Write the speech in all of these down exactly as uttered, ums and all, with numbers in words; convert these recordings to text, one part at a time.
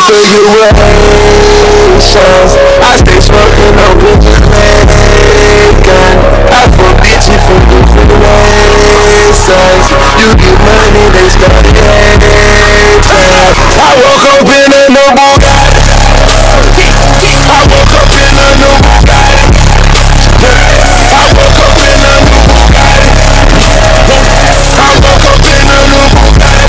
for you with Haitians. I stay smoking on with Jamaican. I forbid you from different races. You get money, they start hating. I woke up in a new Bugatti. I woke up in a new Bugatti. I woke up in a new Bugatti. I woke up in a new Bugatti.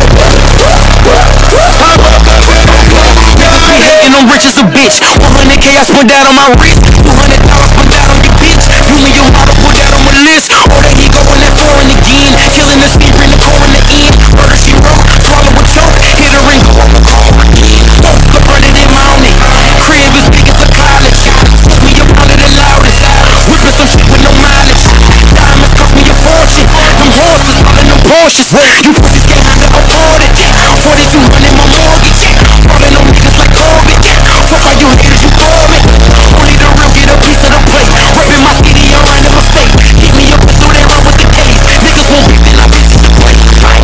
I woke up in a new Bugatti. And I'm rich as a bitch. one hundred K I spent that on my wrist. two hundred dollars spent that on your bitch. You and your model put that on my list. Or that he going that foreign again. Killing the speed, bring the core in the end. Murder she wrote, swallow a choke. Hit her and go on the car again. Woke up running in mountain. Crib is big as a college. Put me around it the loudest. Whipping some shit with no mileage. Diamonds cost me a fortune. Them horses, all in them Porsches. You pussies can't handle afford it. forty-two hundred my mortgage. Rolling on niggas like Corbin. Fuck all you haters, you call me. Only the real get a piece of the plate. Rapping my city around in my state. Give me a pistol, they run with the case. Niggas won't beat, then I bitch the plate.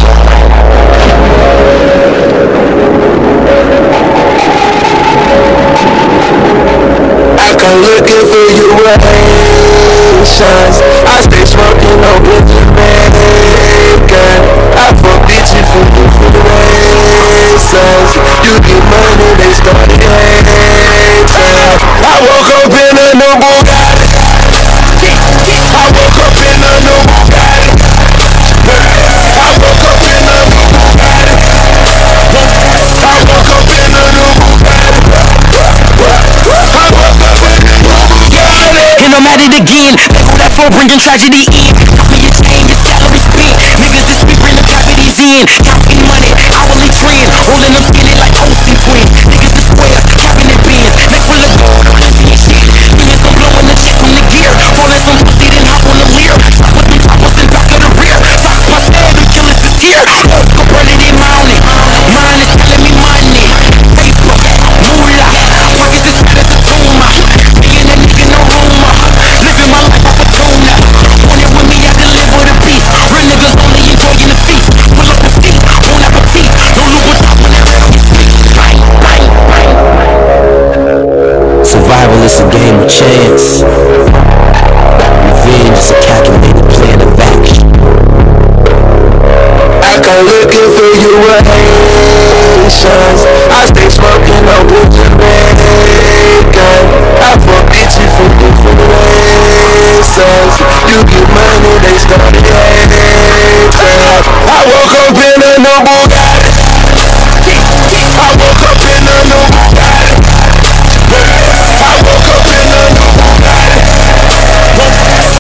I come looking for you with Haitians. I stay smoking on with Jamaican. I forbid you from different races. You get money, they start hating. I woke up in a new Bugatti. I woke up in a new Bugatti. I woke up in a new Bugatti. I woke up in a new Bugatti. I woke up in a new Bugatti. And I'm at it again. They go that for bringing tragedy in. Copy your chain, your salary spent. Niggas just be bringing properties in. Counting money, hourly trend. Rolling them skinny like Olsen twins. Niggas the squares, cabinet bins. Neck full of gold, I'm empty and shit. Doing some blowing the check from the gear. Falling some pussy, then hop on the leer. Stop with them toppers and back of the rear. Shots my stab, them killers is here. Woke up running in mountain. Mine is telling me money. Paper, moolah. Pockets as fat as a tumor. Being a nigga, no rumor. Living my life off a tuna. Want it with me, I deliver the peace. Real niggas only enjoying the feast. Pull up the feet, bon appetit. No Louboutin when that red on your sleeve. Bang, bang, bang. Survival is a game of chance. Revenge is a calculated plan of action. I come looking for you with Haitians. I stay smoking on with Jamaican. I forbid you from different races. You get money,